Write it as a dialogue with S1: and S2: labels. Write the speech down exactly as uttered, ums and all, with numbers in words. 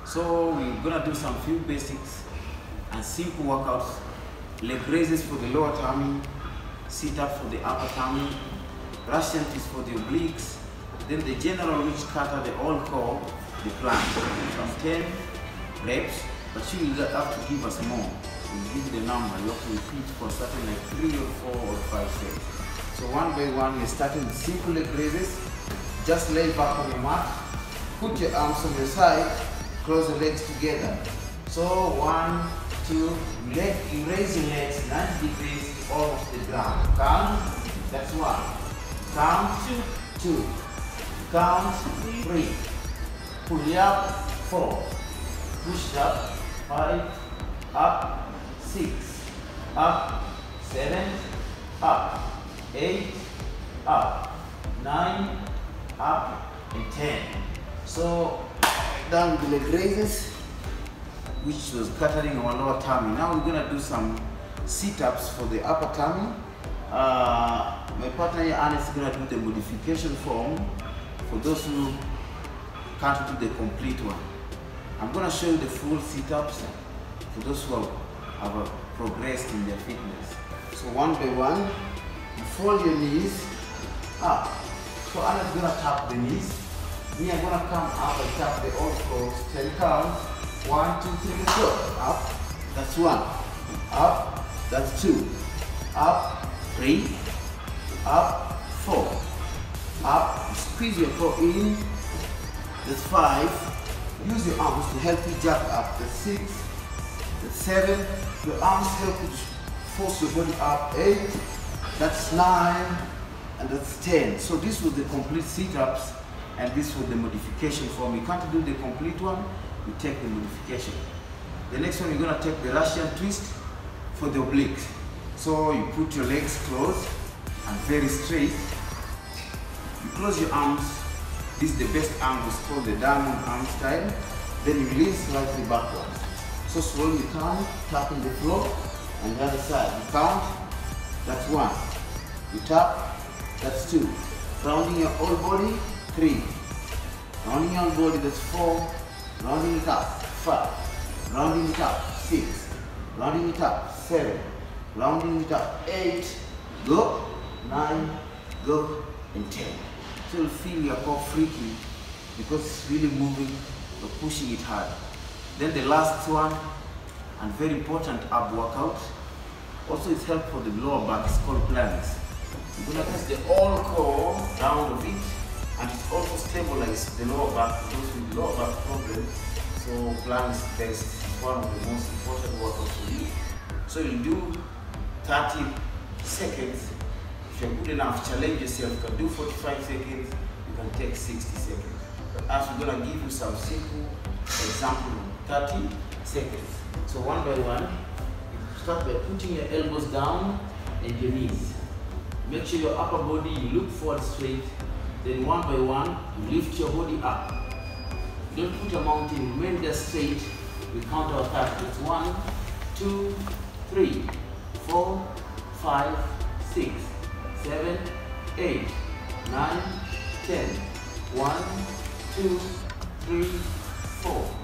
S1: So we're gonna do some few basics and simple workouts. Leg raises for the lower tummy, sit-up for the upper tummy, Russian twist for the obliques, then the general which cutter, the all core, the plank. From ten reps, but you will have to give us more. We'll give you the number. You have to repeat for something like three or four or five sets. So one by one, we're starting with simple leg raises. Just lay back on your mat, put your arms on your side, close the legs together. So one, two, leg, you raise your legs ninety degrees off the ground. Count, that's one. Count, two. Count, three. Pull up, four. Push up, five. Up, six. Up, seven. Up, eight. Up, nine. Up, and ten. So, down the leg raises, which was cuttering our lower tummy. Now we're gonna do some sit-ups for the upper tummy. Uh, my partner here, Anne, is gonna do the modification form for those who can't do the complete one. I'm gonna show you the full sit-ups for those who have, have progressed in their fitness. So one by one, you fold your knees up. So Anna's gonna tap the knees. Me, I'm gonna come up and tap the all fours. ten count. One, two, three, let's go. Up, that's one. Up, that's two. Up, three. Up, four. Up, squeeze your core in. That's five. Use your arms to help you jump up. That's six. That's seven. Your arms help you force your body up. Eight. That's nine. And that's ten. So this was the complete sit-ups, and this was the modification form. You can't do the complete one, you take the modification. The next one, you're gonna take the Russian twist for the obliques. So you put your legs closed and very straight. You close your arms. This is the best angle, it's called the diamond arm style. Then you lean slightly backwards. So slowly turn, tapping the floor, and the other side. You count, that's one. You tap, that's two. Rounding your whole body, three. Rounding your whole body, that's four. Rounding it up, five. Rounding it up, six. Rounding it up, seven. Rounding it up, eight. Go, nine, go, and ten. So you'll feel your core freaking because it's really moving, you're pushing it hard. Then the last one, and very important ab workout, also it's helpful for the lower back, it's called planks. You're going to test the all core down of it, and it also stabilizes the lower back, those with lower back problem. So planks test is one of the most important workouts for you. So you'll do thirty seconds. If you're good enough, challenge yourself. You can do forty-five seconds, you can take sixty seconds. But as we're going to give you some simple example, thirty seconds. So one by one, you start by putting your elbows down and your knees. Make sure your upper body, you look forward straight. Then one by one, you lift your body up. Don't put a mountain, remain there straight. We count our thirty. It's one, two, three, four, five, six, seven, eight, nine, ten. One, two, three, four.